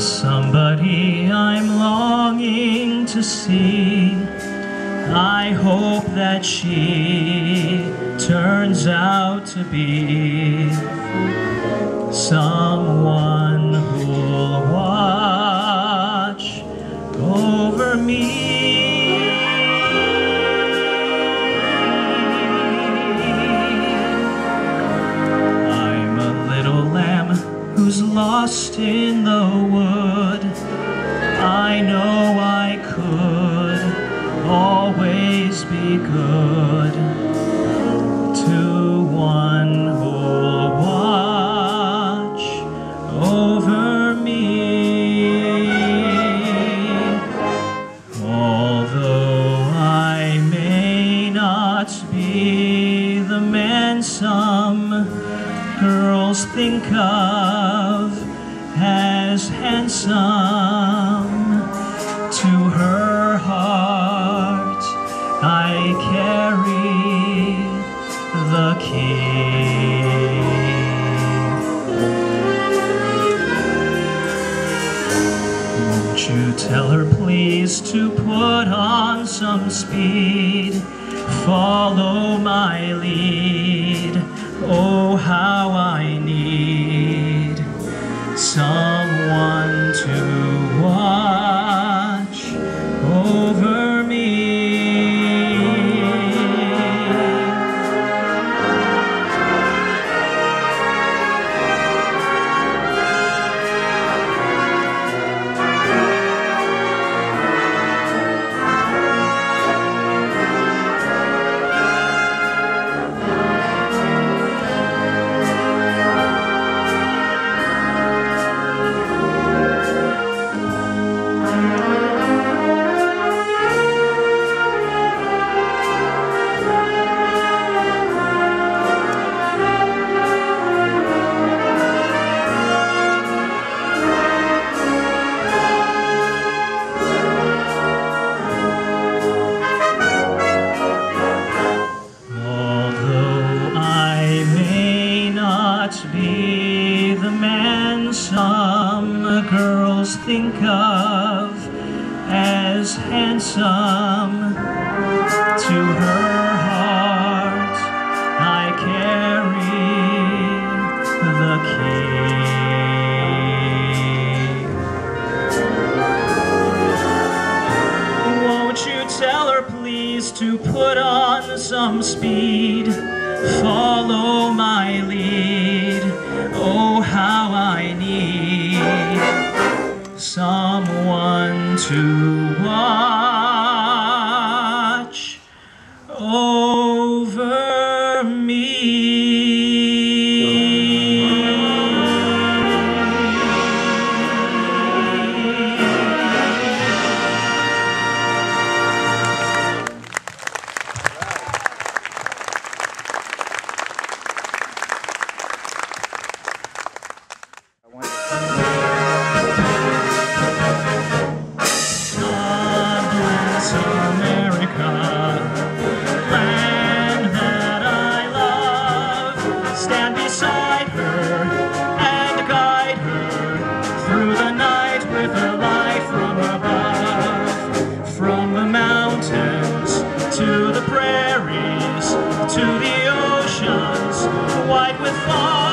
Somebody I'm longing to see. I hope that she turns out to be someone who'll watch over me. I'm a little lamb who's lost in the wood. I know I could always be good to one who'll watch over me. Although I may not be the man some girls think of as handsome, to her heart I carry the key. Won't you tell her please to put on some speed, follow my lead. Oh, how I need someone to watch over me. Be the man some girls think of as handsome, to her heart I carry the key. Won't you tell her please to put on some speed, follow my lead. Oh, how I need someone to watch over me. To the prairies, to the oceans, white with fog.